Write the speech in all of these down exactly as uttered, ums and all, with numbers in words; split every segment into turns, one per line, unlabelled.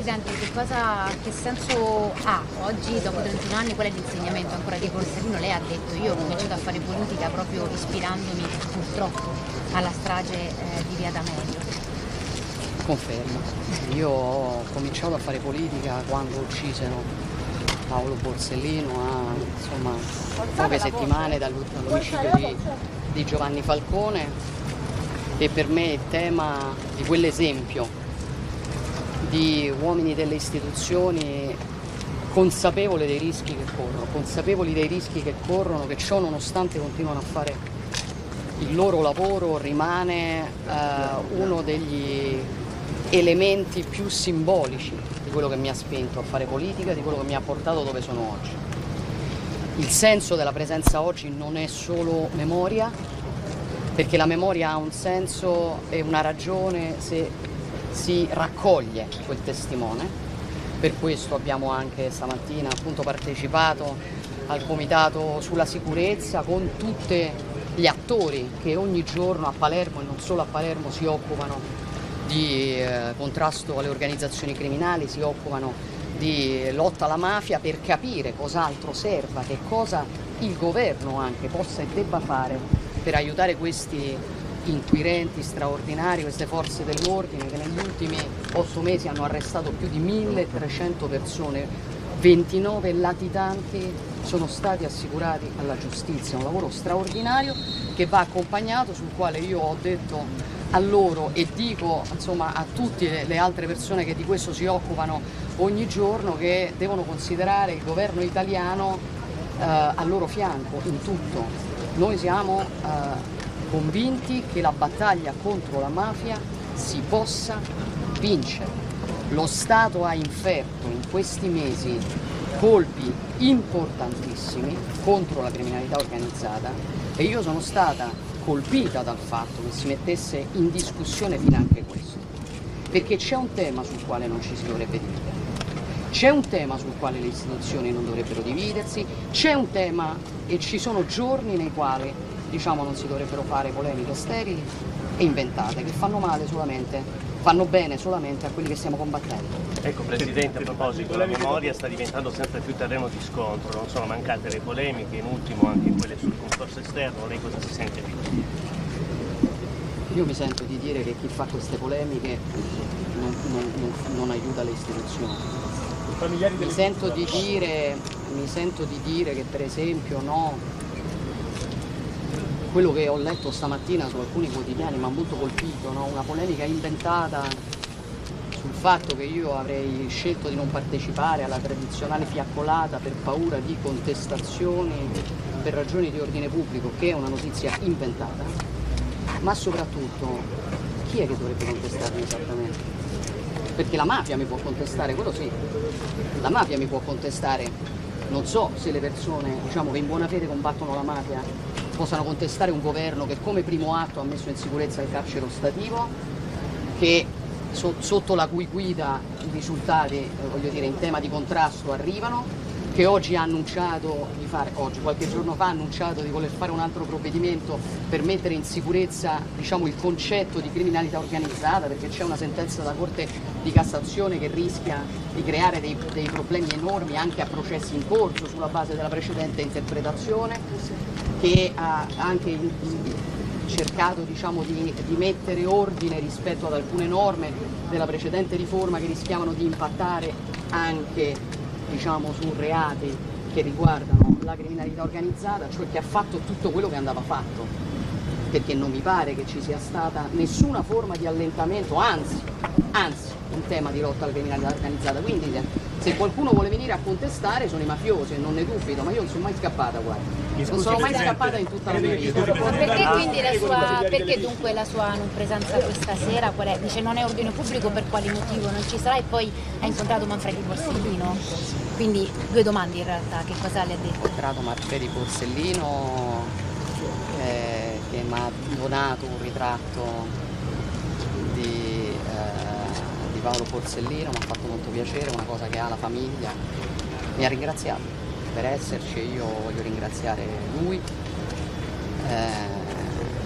Presidente, che, cosa, che senso ha oggi, dopo trentuno anni, qual è l'insegnamento ancora di Borsellino? Lei ha detto: io ho cominciato a fare politica proprio ispirandomi purtroppo alla strage eh, di Via D'Amelio.
Confermo, io ho cominciato a fare politica quando uccisero Paolo Borsellino a insomma, poche settimane dall'omicidio di, di Giovanni Falcone, e per me il tema di quell'esempio di uomini delle istituzioni consapevoli dei rischi che corrono, consapevoli dei rischi che corrono, che ciò nonostante continuano a fare il loro lavoro, rimane eh, uno degli elementi più simbolici di quello che mi ha spinto a fare politica, di quello che mi ha portato dove sono oggi. Il senso della presenza oggi non è solo memoria, perché la memoria ha un senso e una ragione se si raccoglie quel testimone. Per questo abbiamo anche stamattina appunto partecipato al comitato sulla sicurezza con tutti gli attori che ogni giorno a Palermo e non solo a Palermo si occupano di eh, contrasto alle organizzazioni criminali, si occupano di lotta alla mafia, per capire cos'altro serva, che cosa il governo anche possa e debba fare per aiutare questi inquirenti straordinari, queste forze dell'ordine che negli ultimi otto mesi hanno arrestato più di milletrecento persone, ventinove latitanti sono stati assicurati alla giustizia, un lavoro straordinario che va accompagnato, sul quale io ho detto a loro e dico insomma a tutte le altre persone che di questo si occupano ogni giorno, che devono considerare il governo italiano eh, al loro fianco in tutto. Noi siamo eh, convinti che la battaglia contro la mafia si possa vincere. Lo Stato ha inferto in questi mesi colpi importantissimi contro la criminalità organizzata e io sono stata colpita dal fatto che si mettesse in discussione finanche questo, perché c'è un tema sul quale non ci si dovrebbe dividere, c'è un tema sul quale le istituzioni non dovrebbero dividersi, c'è un tema e ci sono giorni nei quali diciamo non si dovrebbero fare polemiche sterili e inventate che fanno male solamente, fanno bene solamente a quelli che stiamo combattendo.
Ecco Presidente, a proposito, la memoria sta diventando sempre più terreno di scontro, non sono mancate le polemiche, in ultimo anche quelle sul concorso esterno, lei cosa si sente di dire?
Io mi sento di dire che chi fa queste polemiche non, non, non, non aiuta le istituzioni. Mi sento di dire, mi sento di dire che per esempio no, quello che ho letto stamattina su alcuni quotidiani mi ha molto colpito, no? Una polemica inventata sul fatto che io avrei scelto di non partecipare alla tradizionale fiaccolata per paura di contestazioni per ragioni di ordine pubblico, che è una notizia inventata, ma soprattutto chi è che dovrebbe contestarmi esattamente? Perché la mafia mi può contestare, quello sì, la mafia mi può contestare, non so se le persone diciamo, che in buona fede combattono la mafia possano contestare un governo che come primo atto ha messo in sicurezza il carcere ostativo, che so, sotto la cui guida i risultati eh, voglio dire, in tema di contrasto arrivano, che oggi ha annunciato di fare, oggi, qualche giorno fa ha annunciato di voler fare un altro provvedimento per mettere in sicurezza diciamo, il concetto di criminalità organizzata, perché c'è una sentenza della Corte di Cassazione che rischia di creare dei, dei problemi enormi anche a processi in corso sulla base della precedente interpretazione, che ha anche cercato diciamo, di, di mettere ordine rispetto ad alcune norme della precedente riforma che rischiavano di impattare anche diciamo, su reati che riguardano la criminalità organizzata, cioè che ha fatto tutto quello che andava fatto, perché non mi pare che ci sia stata nessuna forma di allentamento, anzi, anzi in tema di lotta alla criminalità organizzata. Quindi se qualcuno vuole venire a contestare sono i mafiosi, e non ne dubito, ma io non sono mai scappata, guarda. Non sono mai scappata in tutta la mia vita.
Perché quindi la sua, perché dunque la sua non presenza questa sera? Qual è? Dice non è ordine pubblico, per quale motivo non ci sarà? E poi ha incontrato Manfredi Borsellino. Quindi due domande in realtà, che cosa le ha detto?
Ho incontrato Manfredi Borsellino eh, che mi ha donato un ritratto di, eh, di Paolo Borsellino, mi ha fatto molto piacere, una cosa che ha la famiglia, mi ha ringraziato per esserci, io voglio ringraziare lui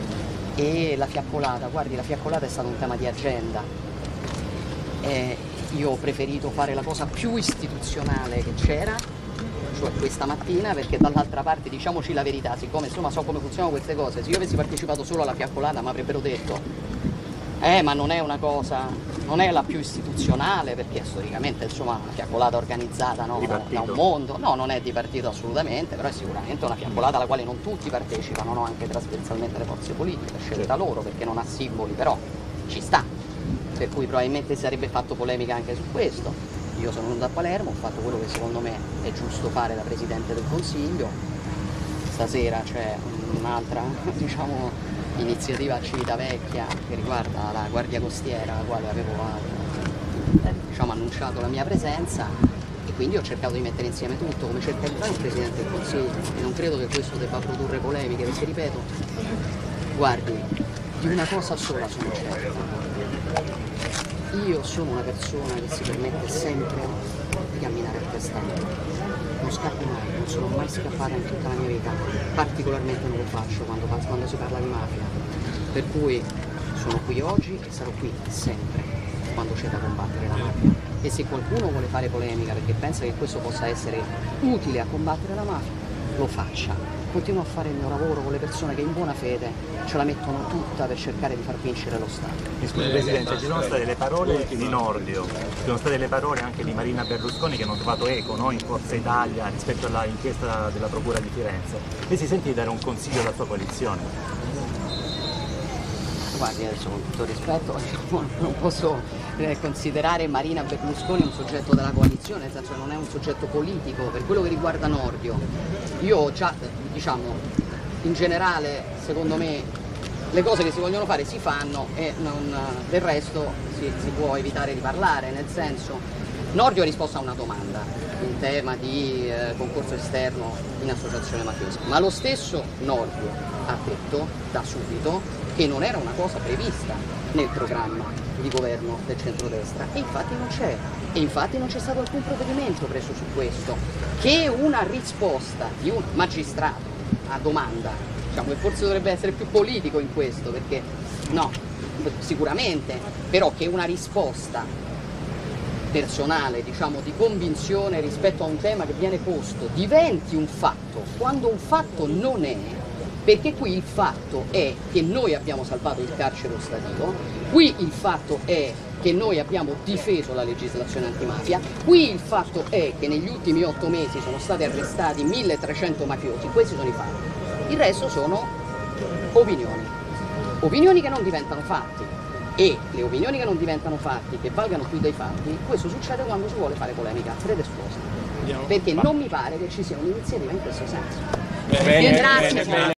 eh, e la fiaccolata, guardi la fiaccolata è stato un tema di agenda, eh, io ho preferito fare la cosa più istituzionale che c'era, cioè questa mattina, perché dall'altra parte, diciamoci la verità, siccome insomma so come funzionano queste cose, se io avessi partecipato solo alla fiaccolata mi avrebbero detto eh ma non è una cosa, non è la più istituzionale, perché storicamente insomma una fiaccolata organizzata, no, da un mondo, no, non è di partito assolutamente, però è sicuramente una fiaccolata alla quale non tutti partecipano, no, anche trasversalmente le forze politiche, scelta loro perché non ha simboli, però ci sta, per cui probabilmente si sarebbe fatto polemica anche su questo. Io sono venuto a Palermo, ho fatto quello che secondo me è giusto fare da Presidente del Consiglio. Stasera c'è un'altra, diciamo, iniziativa a Civitavecchia che riguarda la Guardia Costiera, alla quale avevo diciamo, annunciato la mia presenza, e quindi ho cercato di mettere insieme tutto, come cerca di fare un Presidente del Consiglio, e non credo che questo debba produrre polemiche, perché ripeto, guardi, di una cosa sola sono certo. Io sono una persona che si permette sempre di camminare a testa alta, non scappo mai, non sono mai scappata in tutta la mia vita, particolarmente non lo faccio quando, quando si parla di mafia, per cui sono qui oggi e sarò qui sempre quando c'è da combattere la mafia, e se qualcuno vuole fare polemica perché pensa che questo possa essere utile a combattere la mafia, lo faccia. Continuo a fare il mio lavoro con le persone che in buona fede ce la mettono tutta per cercare di far vincere lo Stato.
Mi scusi Presidente, ci sono state le parole di Nordio, ci sono state le parole anche di Marina Berlusconi che hanno trovato eco, no, in Forza Italia rispetto all'inchiesta della Procura di Firenze. Lei si sente di dare un consiglio alla sua coalizione?
Guardi, adesso con tutto rispetto non posso eh, considerare Marina Berlusconi un soggetto della coalizione, nel senso che non è un soggetto politico. Per quello che riguarda Nordio, io già, diciamo, in generale, secondo me, le cose che si vogliono fare si fanno e non, del resto si, si può evitare di parlare, nel senso, Nordio ha risposto a una domanda in tema di eh, concorso esterno in associazione mafiosa, ma lo stesso Nordio ha detto da subito che non era una cosa prevista nel programma di governo del centrodestra, e infatti non c'è, e infatti non c'è stato alcun provvedimento preso su questo, che una risposta di un magistrato a domanda, diciamo che forse dovrebbe essere più politico in questo, perché no, sicuramente, però che una risposta personale, diciamo di convinzione rispetto a un tema che viene posto diventi un fatto, quando un fatto non è. Perché qui il fatto è che noi abbiamo salvato il carcere ostativo, qui il fatto è che noi abbiamo difeso la legislazione antimafia, qui il fatto è che negli ultimi otto mesi sono stati arrestati milletrecento mafiosi, questi sono i fatti. Il resto sono opinioni, opinioni che non diventano fatti, e le opinioni che non diventano fatti, che valgano più dei fatti, questo succede quando si vuole fare polemica predisposta, perché non mi pare che ci sia un'iniziativa in questo senso.
Bene,
Grazie.
bene, bene.